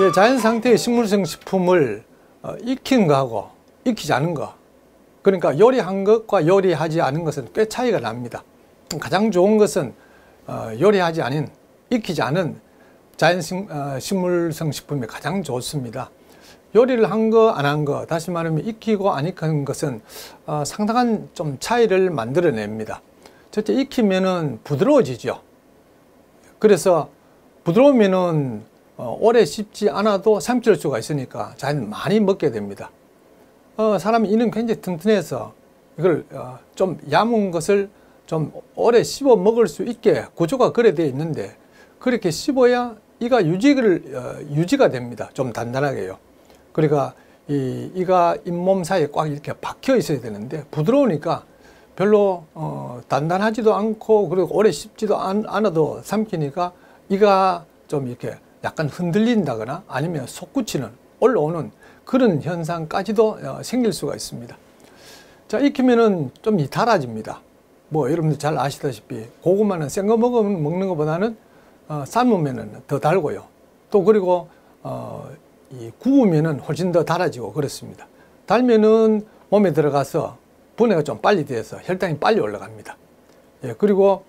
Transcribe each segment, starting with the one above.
이제 자연 상태의 식물성 식품을 익힌 거하고 익히지 않은 거, 그러니까 요리한 것과 요리하지 않은 것은 꽤 차이가 납니다. 가장 좋은 것은 요리하지 않은, 익히지 않은 자연 식물성 식품이 가장 좋습니다. 요리를 한 거 안 한 거, 다시 말하면 익히고 안 익힌 것은 상당한 좀 차이를 만들어냅니다. 첫째, 익히면은 부드러워지죠. 그래서 부드러우면은 오래 씹지 않아도 삼킬 수가 있으니까 자연 많이 먹게 됩니다. 사람이 이는 굉장히 튼튼해서 이걸 좀 얇은 것을 좀 오래 씹어 먹을 수 있게 구조가 그래 되어 있는데, 그렇게 씹어야 이가 유지가 됩니다. 좀 단단하게요. 그러니까 이가 잇몸 사이에 꽉 이렇게 박혀 있어야 되는데, 부드러우니까 별로 단단하지도 않고, 그리고 오래 씹지도 않아도 삼키니까 이가 좀 이렇게 약간 흔들린다거나 아니면 솟구치는, 올라오는 그런 현상까지도 생길 수가 있습니다. 자, 익히면은 좀 달아집니다. 뭐 여러분들 잘 아시다시피 고구마는 생 거 먹는 것보다는 삶으면은 더 달고요. 또 그리고 이 구우면은 훨씬 더 달아지고 그렇습니다. 달면은 몸에 들어가서 분해가 좀 빨리 돼서 혈당이 빨리 올라갑니다. 예, 그리고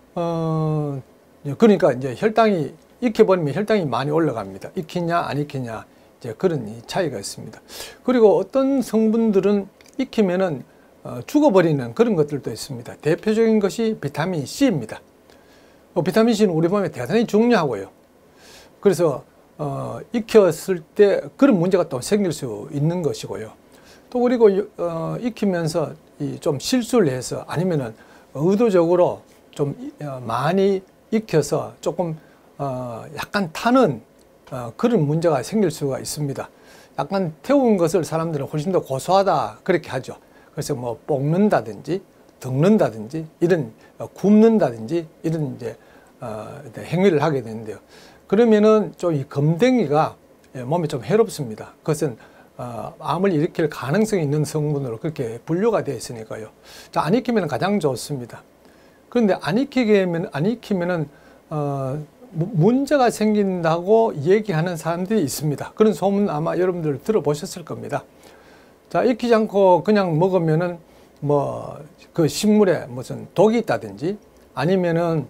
그러니까 이제 혈당이 익혀버리면 혈당이 많이 올라갑니다. 익히냐 안 익히냐, 이제 그런 차이가 있습니다. 그리고 어떤 성분들은 익히면은 죽어버리는 그런 것들도 있습니다. 대표적인 것이 비타민 C입니다. 비타민 C는 우리 몸에 대단히 중요하고요. 그래서 익혔을 때 그런 문제가 또 생길 수 있는 것이고요. 또 그리고 익히면서 좀 실수를 해서 아니면은 의도적으로 좀 많이 익혀서 조금 약간 타는 그런 문제가 생길 수가 있습니다. 약간 태운 것을 사람들은 훨씬 더 고소하다 그렇게 하죠. 그래서 뭐 볶는다든지 덮는다든지 이런 굽는다든지 이런 이제 행위를 하게 되는데요. 그러면은 좀 이 검댕이가 몸에 좀 해롭습니다. 그것은 암을 일으킬 가능성이 있는 성분으로 그렇게 분류가 되어 있으니까요. 자, 안 익히면 가장 좋습니다. 그런데 안 익히면은 문제가 생긴다고 얘기하는 사람들이 있습니다. 그런 소문 아마 여러분들 들어보셨을 겁니다. 자, 익히지 않고 그냥 먹으면은 뭐 그 식물에 무슨 독이 있다든지 아니면은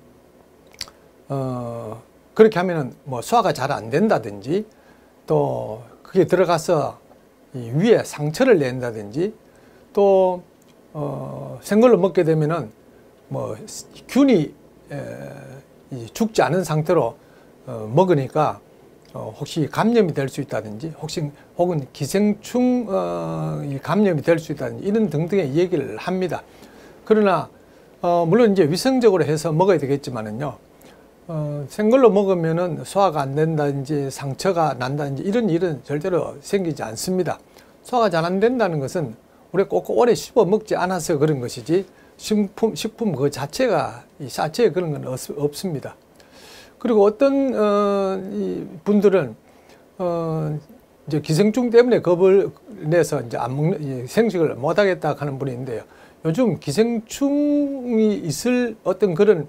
그렇게 하면은 뭐 소화가 잘 안 된다든지, 또 그게 들어가서 이 위에 상처를 낸다든지, 또 생걸로 먹게 되면은 뭐 균이 죽지 않은 상태로 먹으니까 혹시 감염이 될 수 있다든지, 혹은 기생충 감염이 될 수 있다든지 이런 등등의 얘기를 합니다. 그러나 물론 이제 위생적으로 해서 먹어야 되겠지만은요, 생걸로 먹으면은 소화가 안 된다든지 상처가 난다든지 이런 일은 절대로 생기지 않습니다. 소화가 잘 안 된다는 것은 우리가 꼭 오래 씹어 먹지 않아서 그런 것이지, 식품 그 자체가, 이 자체에 그런 건 없습니다. 그리고 어떤 이 분들은 이제 기생충 때문에 겁을 내서 이제 안 먹는, 생식을 못 하겠다 하는 분이 있는데요. 요즘 기생충이 있을 어떤 그런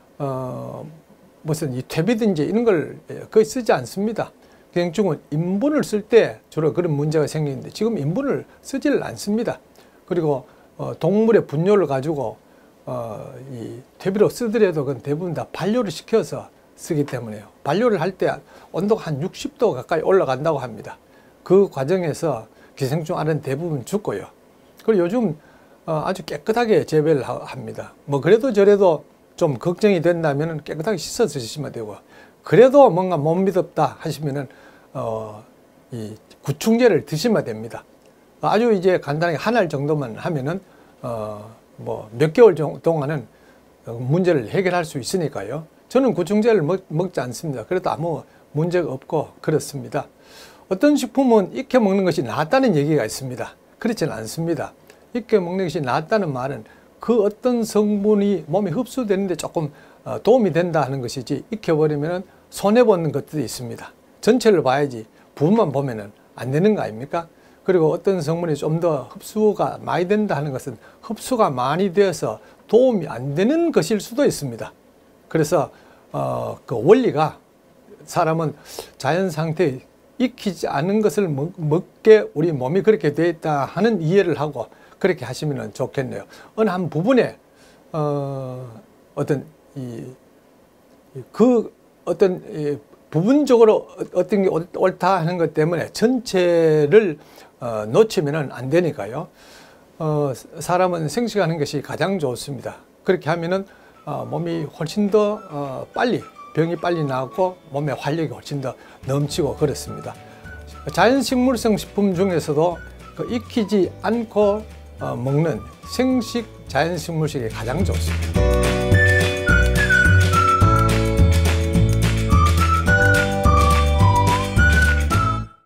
무슨 이 퇴비든지 이런 걸 거의 쓰지 않습니다. 기생충은 인분을 쓸 때 주로 그런 문제가 생기는데 지금 인분을 쓰지를 않습니다. 그리고 동물의 분뇨를 가지고 이 퇴비로 쓰더라도 그건 대부분 다 발효를 시켜서 쓰기 때문에요. 발효를 할 때 온도가 한 60도 가까이 올라간다고 합니다. 그 과정에서 기생충 알은 대부분 죽고요. 그리고 요즘 아주 깨끗하게 재배를 합니다. 뭐 그래도 저래도 좀 걱정이 된다면 깨끗하게 씻어서 드시면 되고, 그래도 뭔가 못 믿었다 하시면은 이 구충제를 드시면 됩니다. 아주 이제 간단하게 한 알 정도만 하면은 뭐 몇 개월 동안은 문제를 해결할 수 있으니까요. 저는 구충제를 먹지 않습니다. 그래도 아무 문제가 없고 그렇습니다. 어떤 식품은 익혀 먹는 것이 낫다는 얘기가 있습니다. 그렇지는 않습니다. 익혀 먹는 것이 낫다는 말은 그 어떤 성분이 몸에 흡수되는데 조금 도움이 된다 하는 것이지, 익혀버리면 손해보는 것들이 있습니다. 전체를 봐야지 부분만 보면은 안 되는 거 아닙니까? 그리고 어떤 성분이 좀 더 흡수가 많이 된다 하는 것은 흡수가 많이 되어서 도움이 안 되는 것일 수도 있습니다. 그래서 그 원리가, 사람은 자연 상태에 익히지 않은 것을 먹게 우리 몸이 그렇게 되어 있다 하는 이해를 하고 그렇게 하시면 좋겠네요. 어느 한 부분에 어떤 부분적으로 어떤 게 옳다 하는 것 때문에 전체를 놓치면 안 되니까요. 사람은 생식하는 것이 가장 좋습니다. 그렇게 하면은 몸이 훨씬 더 빨리 병이 빨리 나고 몸에 활력이 훨씬 더 넘치고 그렇습니다. 자연식물성 식품 중에서도 익히지 않고 먹는 생식 자연식물식이 가장 좋습니다.